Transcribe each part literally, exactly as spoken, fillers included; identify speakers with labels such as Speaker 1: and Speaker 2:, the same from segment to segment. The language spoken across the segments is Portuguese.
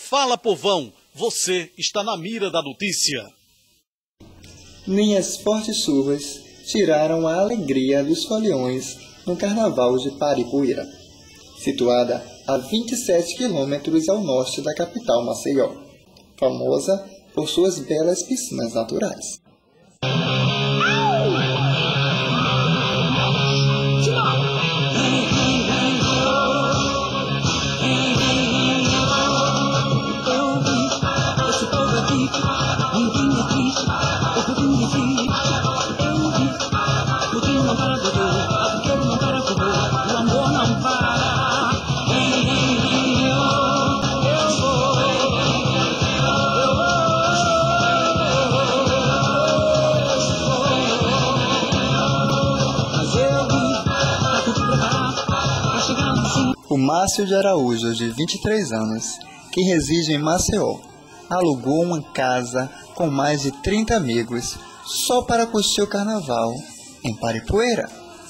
Speaker 1: Fala, povão, você está na mira da notícia.
Speaker 2: Nem as fortes chuvas tiraram a alegria dos foliões no Carnaval de Paripuíra, situada a vinte e sete quilômetros ao norte da capital Maceió, famosa por suas belas piscinas naturais. O Márcio de Araújo, de vinte e três anos, que reside em Maceió, alugou uma casa com mais de trinta amigos só para curtir o carnaval em Paripuíra.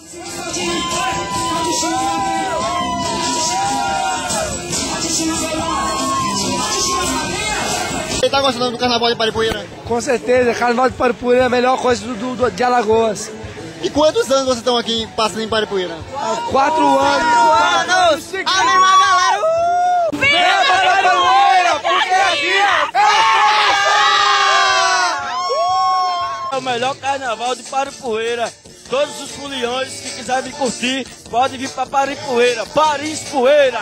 Speaker 3: Você está gostando do carnaval de Paripuíra?
Speaker 4: Com certeza, carnaval de Paripuíra é a melhor coisa do, do, de Alagoas.
Speaker 3: E quantos anos vocês estão aqui passando em Paripuíra?
Speaker 4: Há quatro anos!
Speaker 3: Quatro anos! A mesma galera! Uh!
Speaker 4: Venha para Paripuíra, porque aqui é o melhor carnaval de Paripuíra. Todos os foliões que quiserem me curtir, podem vir para Paripuíra. Paris Poeira!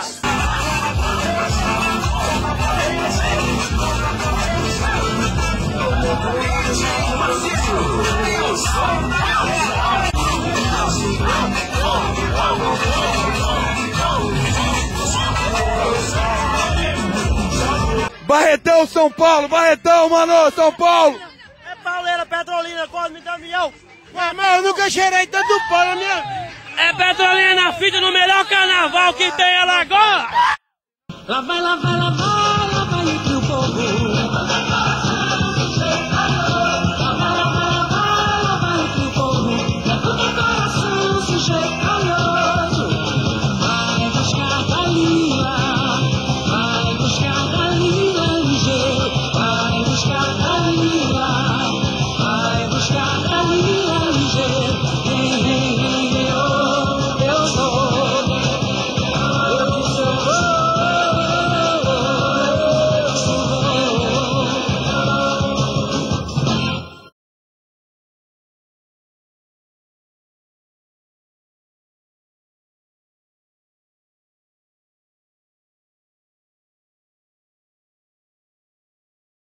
Speaker 4: Barretão, São Paulo! Barretão, mano! São Paulo!
Speaker 5: É pauleira, Petrolina, Cosme, Damião!
Speaker 4: Mas eu nunca cheirei tanto pau na minha vida!
Speaker 5: É Petrolina na fita no melhor carnaval que tem em Alagoas!
Speaker 6: Lá vai, lá vai, lá vai, lá vai entre o povo.